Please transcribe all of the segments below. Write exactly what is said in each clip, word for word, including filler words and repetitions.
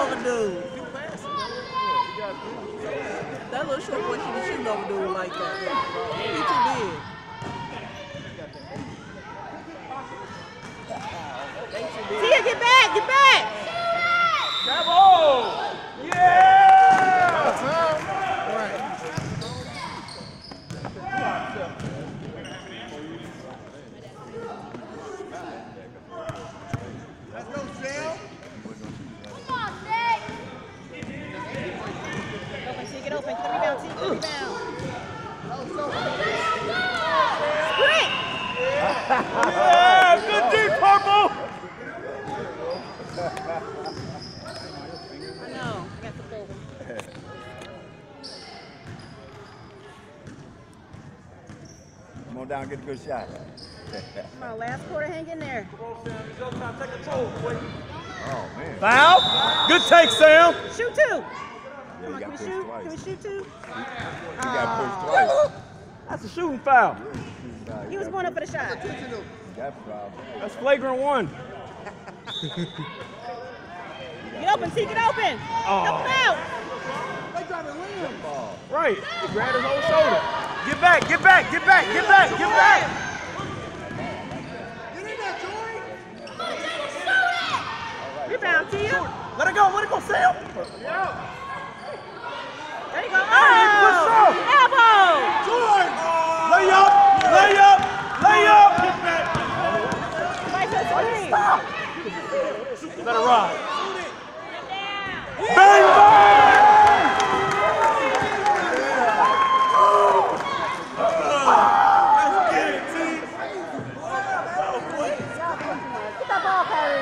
over dude. That little short boy should be shooting over dude like that. He too big. Tia, get back, get back! Bravo! Yeah! Right. Let's go, Sam. Come on, Nick! Open, Tia, get open. Get the rebound, Tia, get the rebound. Sprint! Yeah, good deep, Purple! I know, I got the full one. Come on down, get a good shot. Come on, last quarter, hang in there. Come on, Sam. It's your time. Take control, boy. Oh, man. Foul. Good take, Sam. Shoot two. Yeah, Come on, you can got we pushed shoot? twice. Can we shoot two? You got pushed twice. That's a shooting foul. He was going up for the shot. That problem. That's flagrant one. Get open, T, get open. Oh. Help him out. Ball. Right. He grabbed his whole shoulder. Get back, get back, get back, get back, get back. Rebound, Tia. Let it go, let it go, Sam. There you go. Hey, push Oh, up. elbow. Lay up, lay up, lay up. Get back. Right to the screen. Stop. Let it ride. Bang, bang. Get that ball, Kyrie.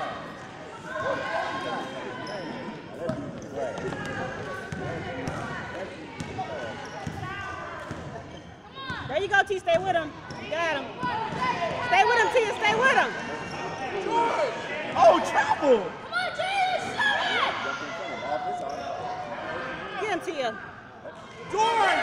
There you go, T. Stay with him. Got him. Stay with him, T. Stay with him. Oh, travel. Come on, T. Get him, Tia. Jordan.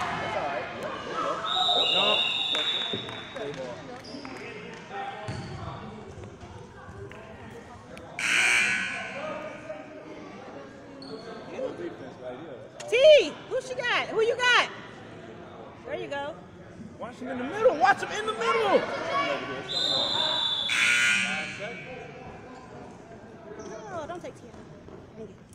T. Who she got? Who you got? There you go. Watch him in the middle. Watch him in the middle. Oh, don't take Tia. Thank you.